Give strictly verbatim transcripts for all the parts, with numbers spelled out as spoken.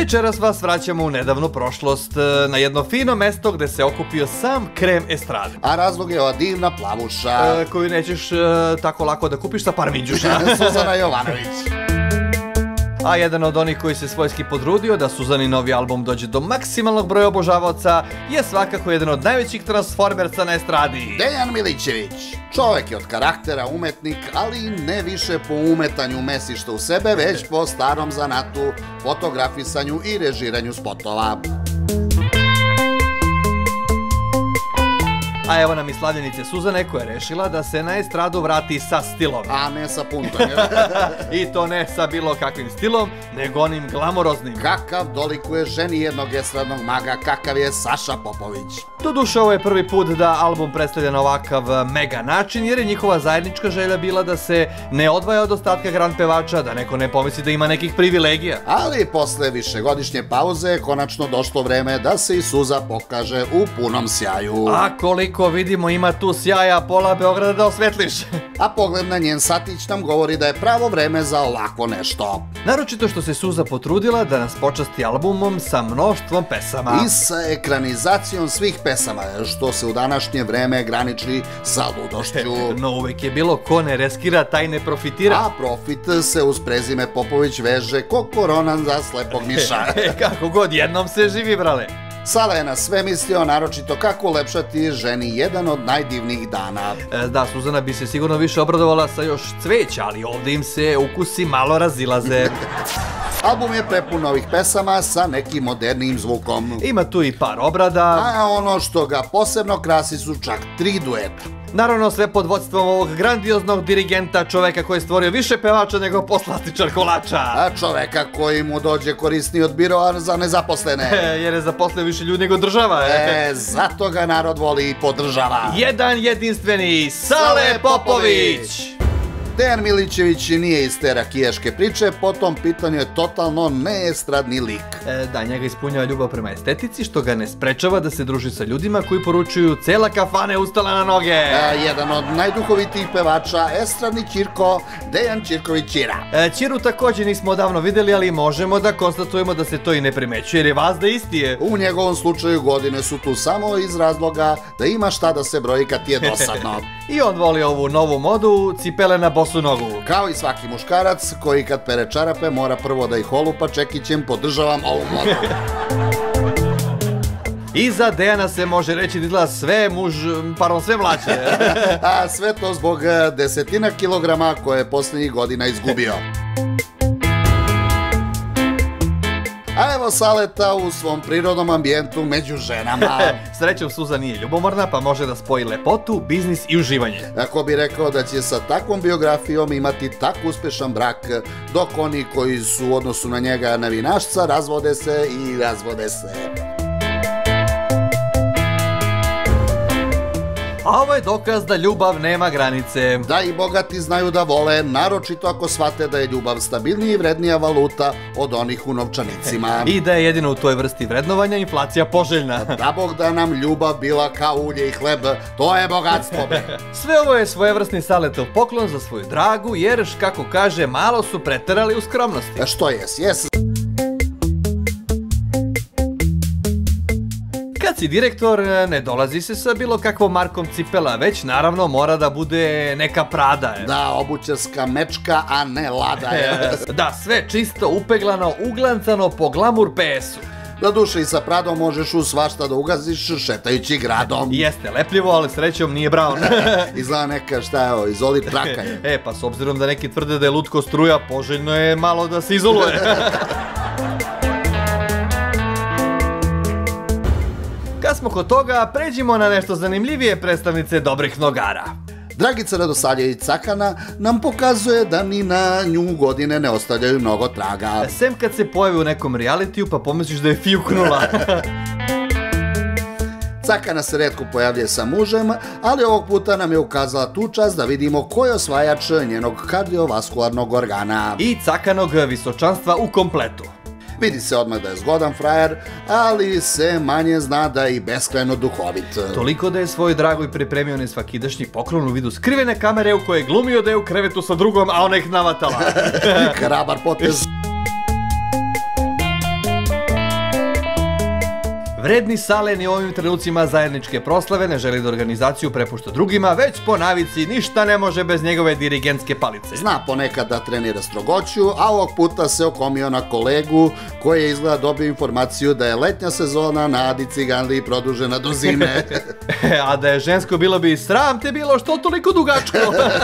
Večeras vas vraćamo u nedavnu prošlost, na jedno fino mesto gde se okupio sam krem estrade. A razlog je ova divna plavuša E, koju nećeš e, tako lako da kupiš sa par minđuša. Suzana Jovanović. A jedan od onih koji se svojski potrudio da Suzanin novi album dođe do maksimalnog broja obožavaoca je svakako jedan od najvećih transformerca na estradi. Dejan Milićević. Čovek je od karaktera umetnik, ali ne više po umetanju mesišta u sebe, već po starom zanatu, fotografisanju i režiranju spotova. A evo nam i slavljenice Suzane koja je rešila da se na estradu vrati sa stilom. A ne sa puntanjem. I to ne sa bilo kakvim stilom, nego onim glamoroznim. Kakav dolikuje ženi jednog estradnog maga, kakav je Saša Popović. Doduše, ovo je prvi put da album predstavlja na ovakav mega način, jer je njihova zajednička želja bila da se ne odvaja od ostatka grand pevača, da neko ne pomisli da ima nekih privilegija. Ali posle višegodišnje pauze je konačno došlo vreme da se i Suza pokaže u punom sjaju. A koliko vidimo ima tu sjaja, pola Beograda da osvetliš. A pogled na njen satić nam govori da je pravo vreme za ovako nešto. Naročito što se Suza potrudila da nas počasti albumom sa mnoštvom pesama. I sa ekranizacijom svih pesama, što se u današnje vreme graniči sa ludošću. No uvek je bilo ko ne reskira, taj ne profitira. A profit se uz prezime Popović veže ko korona za slepog miša. Kako god, jednom se živi, brale. Sala je na sve mislio, naročito kako ulepšati ženi jedan od najdivnijih dana. E, da, Suzana bi se sigurno više obradovala sa još cveća, ali ovde im se ukusi malo razilaze. Album je prepun novih pesama sa nekim modernijim zvukom. Ima tu i par obrada. A ono što ga posebno krasi su čak tri dueta. Naravno sve pod vodstvom ovog grandioznog dirigenta, čoveka koji je stvorio više pevača nego poslastičar kolača. A čoveka koji mu dođe korisniji od biroa za nezaposlene. E, jer je zaposlio više ljudi nego država. E, zato ga narod voli i podržava. Jedan jedinstveni Sale Popović. Dejan Milićević nije iz te rakiješke priče, po tom pitanju je totalno neestradni lik. E, da, njega ispunjava ljubav prema estetici, što ga ne sprečava da se druži sa ljudima koji poručuju cela kafana je ustala na noge. E, jedan od najduhovitijih pevača, estradni Ćirko, Dejan Ćirković Ćira. E, Ćiru takođe nismo odavno videli, ali možemo da konstatujemo da se to i ne primećuje, jer je vazda isti je. U njegovom slučaju godine su tu samo iz razloga da ima šta da se broji kad ti je dosadno. I on voli ovu novu modu, cipele na bosu nogu. Kao i svaki muškarac koji kad pere čarape mora prvo da ih olupa čekićem, podržavam ovu modu. I za Dejana se može reći da izgleda sve muž, pardon, sve mlađe. A sve to zbog desetina kilograma koje je posljednjih godina izgubio. A evo Saleta u svom prirodnom ambijentu među ženama. Srećom, Suza nije ljubomorna, pa može da spoji lepotu, biznis i uživanje. Ako bi rekao da će sa takvom biografijom imati tako uspešan brak, dok oni koji su u odnosu na njega nevinašca razvode se i razvode se. A ovo je dokaz da ljubav nema granice. Da i bogati znaju da vole, naročito ako shvate da je ljubav stabilnija i vrednija valuta od onih u novčanicima. I da je jedino u toj vrsti vrednovanja inflacija poželjna. Da bog da nam ljubav bila kao ulje i hleb, to je bogatstvo. Sve ovo je svojevrsni Saletov poklon za svoju dragu, jer, kako kaže, malo su preterali u skromnosti. Što jes, jes. Kad si direktor, ne dolazi se sa bilo kakvom markom cipela, već naravno mora da bude neka Prada. Da, obućarska mečka, a ne Lada. Da, sve čisto, upeglano, uglancano po glamur pe esu. Da duše i sa Pradom možeš u svašta da ugaziš šetajući gradom. Jeste, lepljivo, ali srećom nije Brown. Izgleda neka, šta je ovo, izoli traka je. E, pa s obzirom da neki tvrde da je lutko struja, poželjno je malo da se izoluje. Kad smo kod toga, pređimo na nešto zanimljivije predstavnice dobrih nogara. Dragica Radosavljević Cakana nam pokazuje da ni na nju godine ne ostavljaju mnogo traga. Sem kad se pojavi u nekom realitiju pa pomisliš da je fjuknula. Cakana se retko pojavlja sa mužem, ali ovog puta nam je ukazala tu čast da vidimo ko je osvajač njenog kardiovaskularnog organa. I Cakanog visočanstva u kompletu. Vidi se odmah da je zgodan frajer, ali se manje zna da je i beskrajno duhovit. Toliko da je svoj dragoj pripremio nesvakidašnji poklon u vidu skrivene kamere u koje je glumio da je u krevetu sa drugom, a ona ih navatala. Hrabar potez. Vredni Sale ni u ovim trenucima zajedničke proslave ne želi da organizaciju prepušta drugima, već po navici ništa ne može bez njegove dirigentske palice. Zna ponekad da trenira strogoću, a ovog puta se okomio na kolegu koji je izgleda dobio informaciju da je letnja sezona na Adi Ciganliji produžena do zime. A da je žensko bilo bi sram te bilo što toliko dugačko.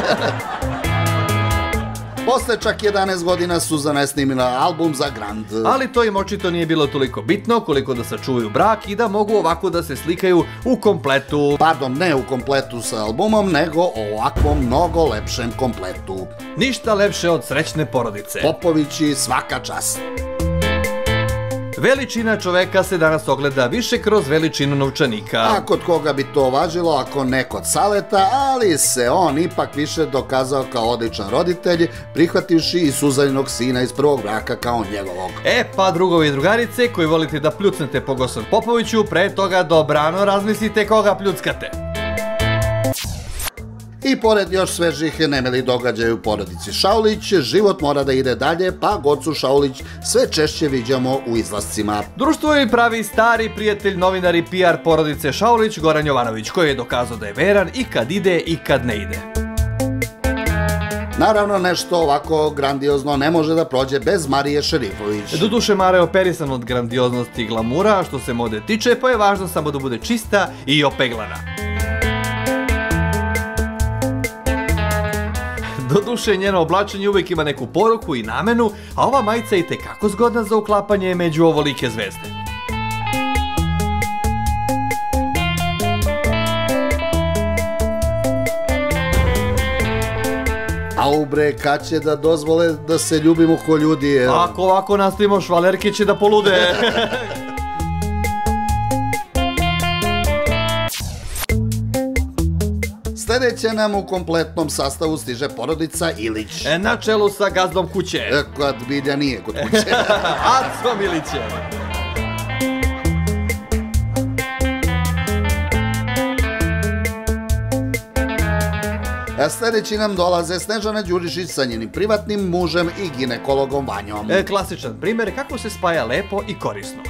Posle čak jedanaest godina Suzana je snimila album za Grand. Ali to im očito nije bilo toliko bitno koliko da sačuvaju brak i da mogu ovako da se slikaju u kompletu. Pardon, ne u kompletu sa albumom, nego ovakvom mnogo lepšem kompletu. Ništa lepše od srećne porodice. Popovići svaka čast. Veličina čoveka se danas ogleda više kroz veličinu novčanika. A kod koga bi to važilo ako ne kod Saleta, ali se on ipak više dokazao kao odličan roditelj, prihvativši i Suzaninog sina iz prvog braka kao njegovog. E pa drugovi i drugarice koji volite da pljucnete po Gosan Popoviću, pre toga dobrano razmislite koga pljuckate. I pored još svežih nemilih događaja u porodici Šaulić, život mora da ide dalje, pa Gocu Šaulić sve češće viđamo u izlascima. Društvo je pravi stari prijatelj, novinar i P R porodice Šaulić, Goran Jovanović, koji je dokazao da je veran i kad ide i kad ne ide. Naravno, nešto ovako grandiozno ne može da prođe bez Marije Šerifović. Doduše, Mara je operisan od grandioznosti i glamura, što se mode tiče, pa je važno samo da bude čista i opeglana. Doduše, njeno oblačenje uvijek ima neku poruku i namenu, a ova majica je itekako zgodna za uklapanje među ovolike zvezde. Au bre, kad će da dozvole da se ljubimo ko ljudi? Ako ovako nastavimo, švalerke će da polude. Sljedeće nam u kompletnom sastavu stiže porodica Ilić. Na čelu sa gazdom kuće. Kad Bilja nije kod kuće. Acom Ilićem. Sljedeći nam dolaze Snežana Đurišić sa njenim privatnim mužem i ginekologom Vanjom. Klasičan primjer kako se spaja lepo i korisno.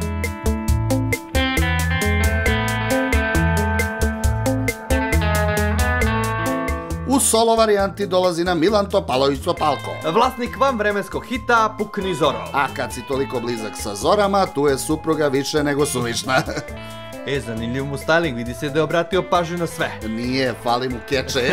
U solo varijanti dolazi nam Milan Topalović Topalko. Vlasnik vanvremenskog hita Pukni Zoro. A kad si toliko blizak sa Zorama, tu je supruga više nego suvišna. E, zanimljiv mu styling, vidi se da je obratio pažnju na sve. Nije, fali mu keče.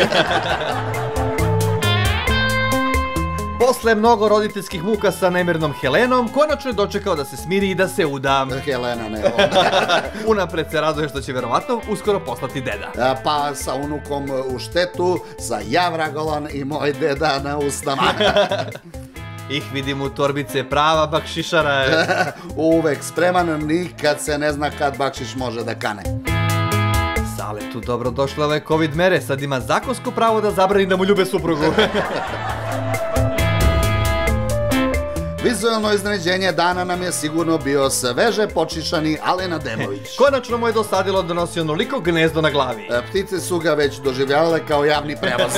Posle mnogo roditeljskih muka sa nemirnom Helenom, konačno je dočekao da se smiri i da se uda. Helena ne onda. Unapred se raduje što će verovatno uskoro postati deda. Pa sa unukom u štetu, sa Javragolan i moj deda na usnama. Ih vidim u torbice, prava bakšišara je. Uvek spreman, nikad se ne zna kad bakšiš može da kane. Saletu dobro došle ove covid mere, sad ima zakonsko pravo da zabrani da mu ljube suprugu. Vizualno iznenađenje dana nam je sigurno bio sveže počišani Alena Demović. Konačno mu je dosadilo da nosi onoliko gnezdo na glavi. Ptice su ga već doživljavale kao javni prevoz.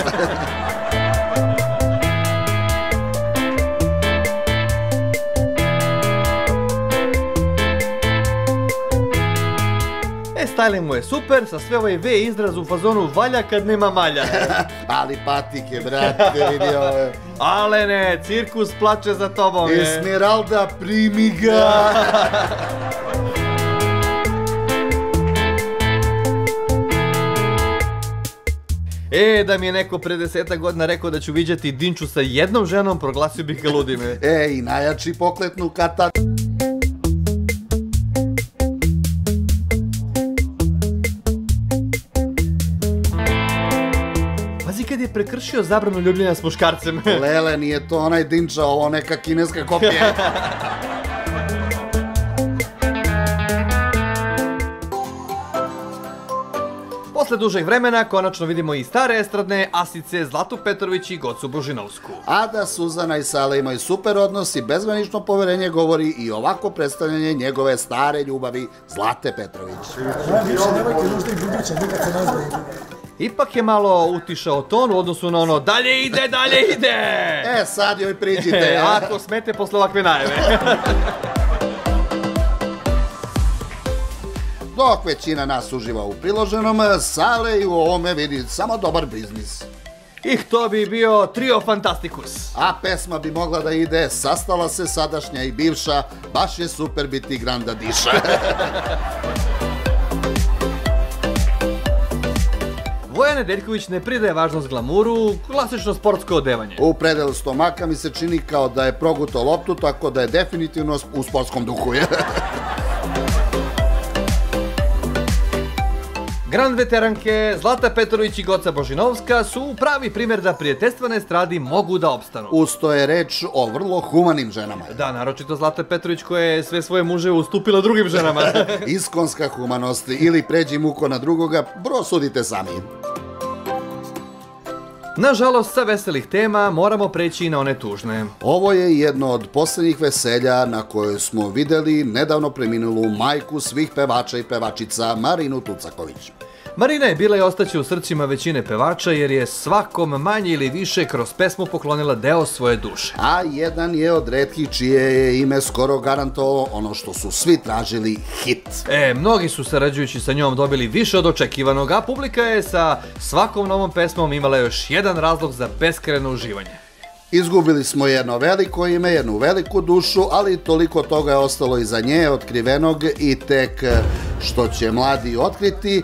E, styling mu je super, sa sve ovaj V izraz u fazonu valja kad nema malja. Ali patike, brate, vidi ove. Alene, cirkus plače za tobom je. Esmeralda, primi ga. E, da mi je neko pre deseta godina rekao da ću viđati Dinču sa jednom ženom, proglasio bih ga ludim. E, i najjači pokletnu kata. Kad je prekršio zabranu ljubljenja s muškarcem. Lele, nije to onaj Dinča, ovo neka kineska kopija. Posle dužeg vremena konačno vidimo i stare estradne asice Zlatu Petrović i Gocu Božinovsku. A da Suzana i Sale imaju super odnos i bezgranično poverenje govori i ovako predstavljanje njegove stare ljubavi Zlate Petrović. Ipak je malo utišao ton u odnosu na ono dalje ide, dalje ide! E, sad joj priđite. Ako smete posle ovakve najave. Dok većina nas uživa u priloženom, Sale i u ovome vidi samo dobar biznis. I to bi bio Trio Fantasticus. A pesma bi mogla da ide Sastala se sadašnja i bivša, baš je super biti Granda Diša. Voja Nedeljković ne pridaje važnost glamuru, klasično sportsko odevanje. U predelu stomaka mi se čini kao da je progutao loptu, tako da je definitivno u sportskom duhu. Grand veteranke Zlata Petrović i Goca Božinovska su pravi primjer da prijateljstva na estradi mogu da opstanu. Uz to je reč o vrlo humanim ženama. Da, naročito Zlata Petrović koja je sve svoje muževe ustupila drugim ženama. Iskonska humanost ili pređi muko na drugoga, bro, sudite sami. Nažalost, sa veselih tema moramo preći i na one tužne. Ovo je jedno od posljednjih veselja na kojoj smo videli nedavno preminulu majku svih pevača i pevačica Marinu Tucaković. Marina je bila i ostaće u srcima većine pevača jer je svakom manje ili više kroz pesmu poklonila deo svoje duše. A jedan je od retkih čije je ime skoro garantovalo ono što su svi tražili, hit. E, mnogi su sarađujući sa njom dobili više od očekivanog, a publika je sa svakom novom pesmom imala još jedan razlog za beskrajno uživanje. Izgubili smo jedno veliko ime, jednu veliku dušu, ali toliko toga je ostalo iza nje, otkrivenog, i tek što će mladi otkriti.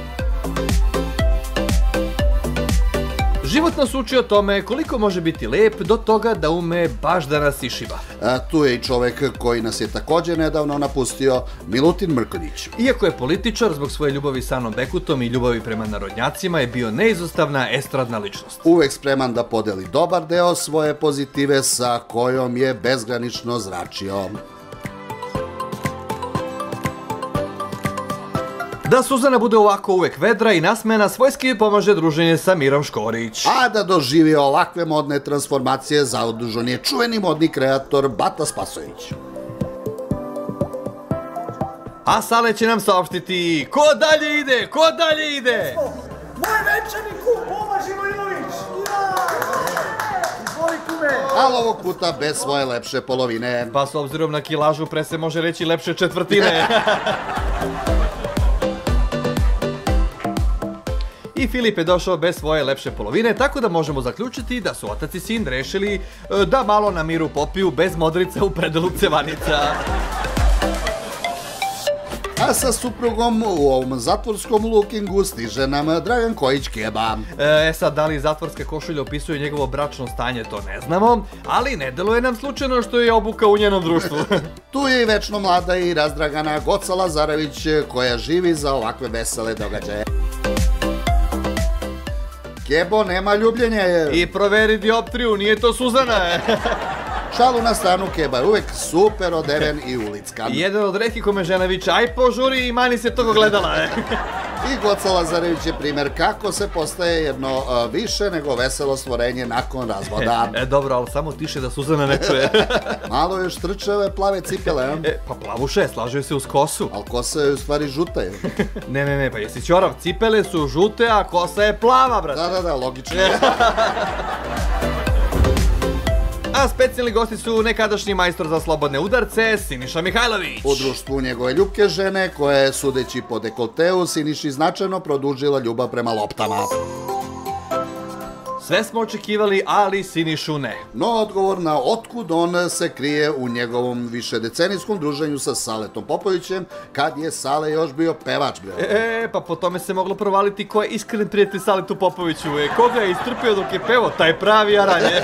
Život nas uči o tome koliko može biti lep do toga da ume baš da nas išiba. A, tu je i čovek koji nas je također nedavno napustio, Milutin Mrkonjić. Iako je političar, zbog svoje ljubavi sa Anom Bekutom i ljubavi prema narodnjacima je bio neizostavna estradna ličnost. Uvek spreman da podeli dobar deo svoje pozitive sa kojom je bezgranično zračio. Da Suzana bude ovako uvek vedra i nasmena, svojski pomaže druženje sa Mirom Škorić. A da doživi ovakve modne transformacije zadužen je čuveni modni kreator Bata Spasojević. A Sale će nam saopštiti ko dalje ide, ko dalje ide! Moj večerni kum, Boma Živojinović! Izvoli kume! Ali ovog puta bez svoje lepše polovine. Pa s obzirom na kilažu pre se može reći lepše četvrtine. I Filip je došao bez svoje lepše polovine, tako da možemo zaključiti da su otac i sin rešili da malo na miru popiju bez modrica u predelu cevanica. A sa suprugom u ovom zatvorskom lookingu stiže nam Dragan Kojić Keba. E sad, da li zatvorska košulja opisuje njegovo bračno stanje, to ne znamo, ali ne deluje nam slučajno što je obuka u njenom društvu. Tu je i večno mlada i razdragana Goca Lazarević koja živi za ovakve vesele događaje. Kebo, nema ljubljenja. I proveri dioptriju, nije to Suzana. Šalu na stranu, Keba je uvek super odeven i ulickan. Jedan od retkih kome žena viče, aj požuri i mani se toga gledala. I Goca Lazarević je primjer kako se postaje jedno uh, više nego veselo stvorenje nakon razvoda. E, dobro, ali samo tiše da Suzana ne čuje. Malo još trče ove plave cipele. E, pa plavuše, slažuje se uz kosu. Ali kosa je u stvari žuta. Ne, ne, ne, pa jesi ćorav, cipele su žute, a kosa je plava, brate. Da, da, da, logično. A specijalni gosti su nekadašnji majstor za slobodne udarce, Siniša Mihajlović. U društvu njegove ljubke žene, koja je, sudeći po dekolteu, Siniši značajno produžila ljubav prema loptama. Sve smo očekivali, ali Sinišu ne. No, odgovor na otkud on se krije u njegovom višedecenijskom druženju sa Saletom Popovićem, kad je Sale još bio pevač. E, pa po tome se moglo provaliti ko je iskren prijatelj Saletu Popoviću. E, koga je istrpio dok je pevao, taj pravi aranje.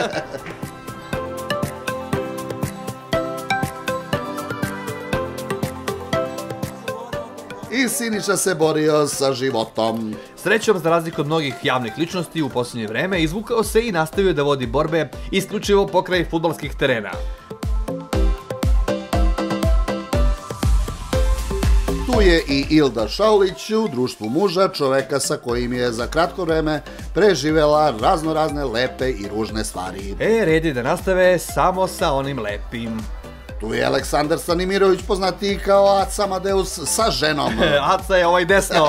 I Siniša se borio sa životom. Srećom, za razliku od mnogih javnih ličnosti u posljednje vreme, izvukao se i nastavio da vodi borbe isključivo pokraj fudbalskih terena. Tu je i Ilda Šaulić u društvu muža, čoveka sa kojim je za kratko vreme preživela razno razne lepe i ružne stvari. E, red je da nastave samo sa onim lepim. Tu je Aleksandar Stanimirović, poznatiji kao Aca Amadeus, sa ženom. Aca je ovaj desno.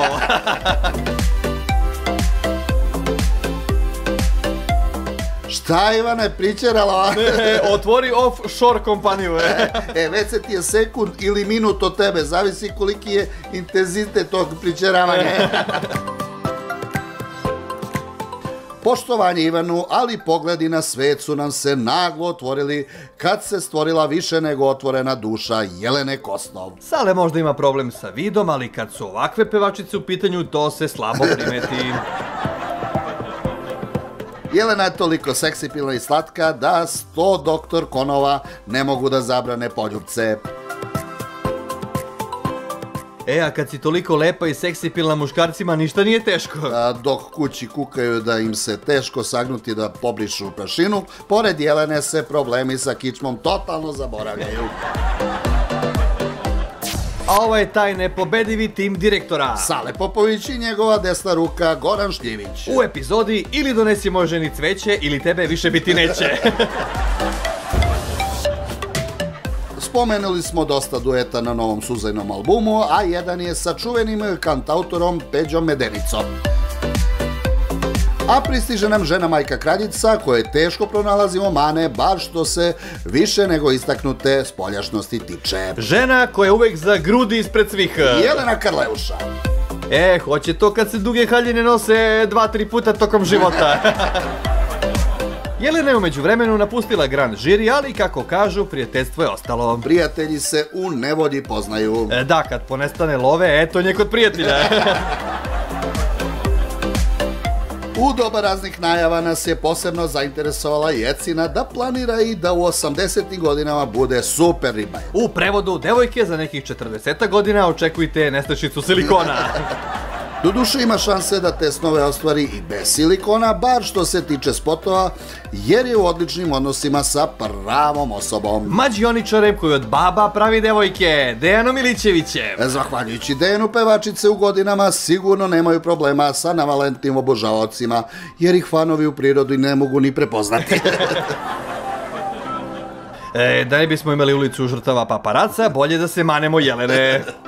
Šta Ivane, pričerala? E, otvori offshore kompaniju. E. E, već se ti je sekund ili minut od tebe, zavisi koliki je intenzitet tog pričeravanja. Poštovanje Ivanu, ali pogledi na svet su nam se naglo otvorili kad se stvorila više nego otvorena duša Jelene Kosnov. Sale možda ima problem sa vidom, ali kad su ovakve pevačice u pitanju, to se slabo primeti. Jelena je toliko seksipilna i slatka da sto doktor Konova ne mogu da zabrane poljupce. E, a kad si toliko lepa i seksipilna muškarcima, ništa nije teško. A, dok kući kukaju da im se teško sagnuti da pobrišu prašinu, pored Jelene se problemi sa kičmom totalno zaboravljaju. A ovo je taj nepobedivi tim direktora. Sale Popović i njegova desna ruka Goran Šljivić. U epizodi ili donesi moj ženi cveće ili tebe više biti neće. Spomenuli smo dosta dueta na novom Suzajnom albumu, a jedan je sa čuvenim kantautorom Peđom Medenicom. A pristiže nam žena Majka Kraljica, koje teško pronalazimo mane, bar što se više nego istaknute spoljašnosti tiče. Žena koja uvek za grudi ispred svih. Jelena Karleuša. E, hoće to kad se duge haljine nose dva, tri puta tokom života. Jelena je umeđu vremenu napustila Grand žiri, ali kako kažu, prijateljstvo je ostalo. Prijatelji se u nevolji poznaju. E, da, kad ponestane love, eto nje kod prijatelja. U doba raznih najava nas je posebno zainteresovala Jecina da planira i da u osamdesetim godinama bude super riba. U prevodu, devojke za nekih četrdeset godina očekujte nestašicu silikona. Doduše ima šanse da te snove ostvari i bez silikona, bar što se tiče spotova, jer je u odličnim odnosima sa pravom osobom. Mađioničarem koji od baba pravi devojke, Dejanom Milićevićem. Zahvaljujući Dejanu, pevačice u godinama sigurno nemaju problema sa navalentnim obožavaocima, jer ih fanovi u prirodi ne mogu ni prepoznati. E, da ne bismo imali ulicu žrtava paparaca, bolje da se manemo Jelene.